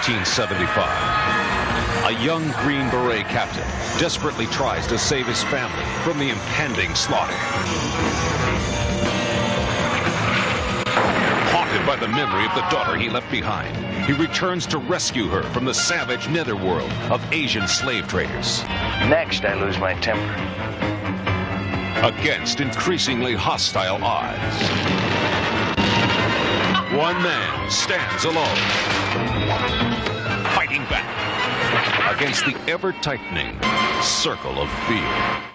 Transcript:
1975. A young Green Beret captain desperately tries to save his family from the impending slaughter. Haunted by the memory of the daughter he left behind, he returns to rescue her from the savage netherworld of Asian slave traders. Next, I lose my temper. Against increasingly hostile odds, one man stands alone, fighting back against the ever-tightening circle of fear.